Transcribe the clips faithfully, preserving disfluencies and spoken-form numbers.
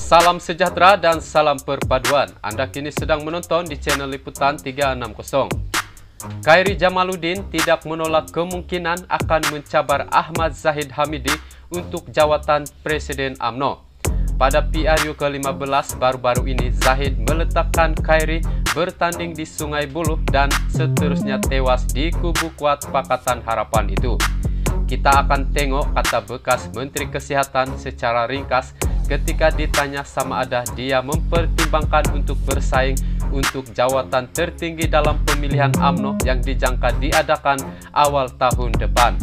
Salam sejahtera dan salam perpaduan. Anda kini sedang menonton di channel Liputan tiga enam nol. Khairi Jamaluddin tidak menolak kemungkinan akan mencabar Ahmad Zahid Hamidi untuk jawatan Presiden U M N O. Pada P R U ke lima belas baru-baru ini, Zahid meletakkan Khairi bertanding di Sungai Buloh dan seterusnya tewas di kubu kuat Pakatan Harapan itu. Kita akan tengok kata bekas Menteri Kesehatan secara ringkas ketika ditanya sama ada dia mempertimbangkan untuk bersaing untuk jawatan tertinggi dalam pemilihan U M N O yang dijangka diadakan awal tahun depan.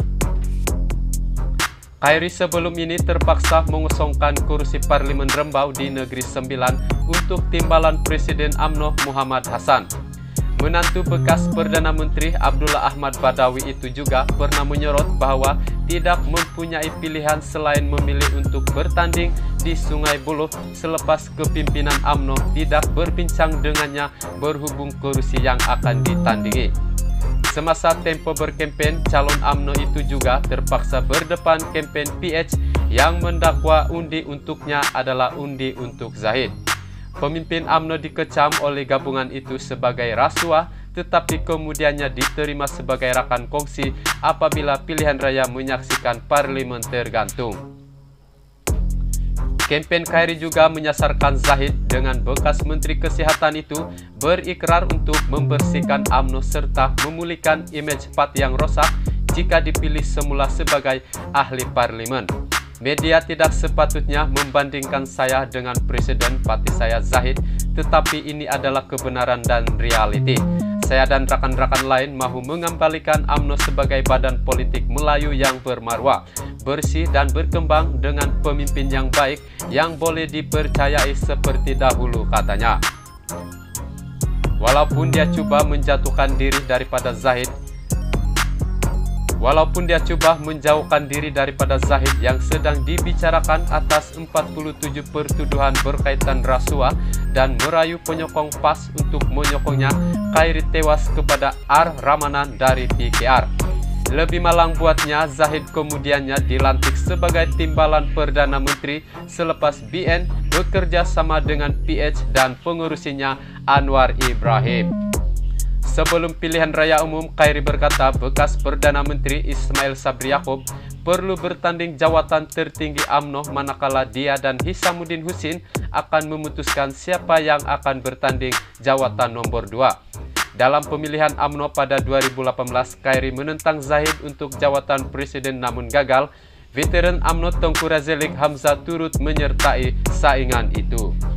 Khairi sebelum ini terpaksa mengosongkan kursi Parlemen Rembau di Negeri Sembilan untuk timbalan Presiden U M N O Muhammad Hasan. Menantu bekas Perdana Menteri Abdullah Ahmad Badawi itu juga pernah menyorot bahwa tidak mempunyai pilihan selain memilih untuk bertanding di Sungai Buloh selepas kepimpinan U M N O tidak berbincang dengannya berhubung kursi yang akan ditandingi. Semasa tempo berkempen, calon U M N O itu juga terpaksa berdepan kempen P H yang mendakwa undi untuknya adalah undi untuk Zahid. Pemimpin U M N O dikecam oleh gabungan itu sebagai rasuah, tetapi kemudiannya diterima sebagai rakan kongsi apabila pilihan raya menyaksikan parlemen tergantung. Kempen Khairi juga menyasarkan Zahid dengan bekas Menteri Kesehatan itu berikrar untuk membersihkan U M N O serta memulihkan image P A T yang rosak jika dipilih semula sebagai ahli parlemen. Media tidak sepatutnya membandingkan saya dengan Presiden Parti saya Zahid, tetapi ini adalah kebenaran dan realiti. Saya dan rakan-rakan lain mahu mengembalikan U M N O sebagai badan politik Melayu yang bermarwah, bersih dan berkembang dengan pemimpin yang baik yang boleh dipercayai seperti dahulu, katanya. Walaupun dia coba menjatuhkan diri daripada Zahid, Walaupun dia coba menjauhkan diri daripada Zahid yang sedang dibicarakan atas empat puluh tujuh pertuduhan berkaitan rasuah dan merayu penyokong P A S untuk menyokongnya, Khairi tewas kepada R. Ramanan dari P K R. Lebih malang buatnya, Zahid kemudiannya dilantik sebagai timbalan Perdana Menteri selepas B N bekerja sama dengan P H dan pengurusinya Anwar Ibrahim. Sebelum pilihan raya umum, Khairi berkata bekas Perdana Menteri Ismail Sabri Yaakob perlu bertanding jawatan tertinggi U M N O manakala dia dan Hisamuddin Hussein akan memutuskan siapa yang akan bertanding jawatan nomor dua. Dalam pemilihan U M N O pada dua ribu delapan belas, Khairi menentang Zahid untuk jawatan presiden namun gagal. Veteran U M N O Tengku Razaleek Hamzah turut menyertai saingan itu.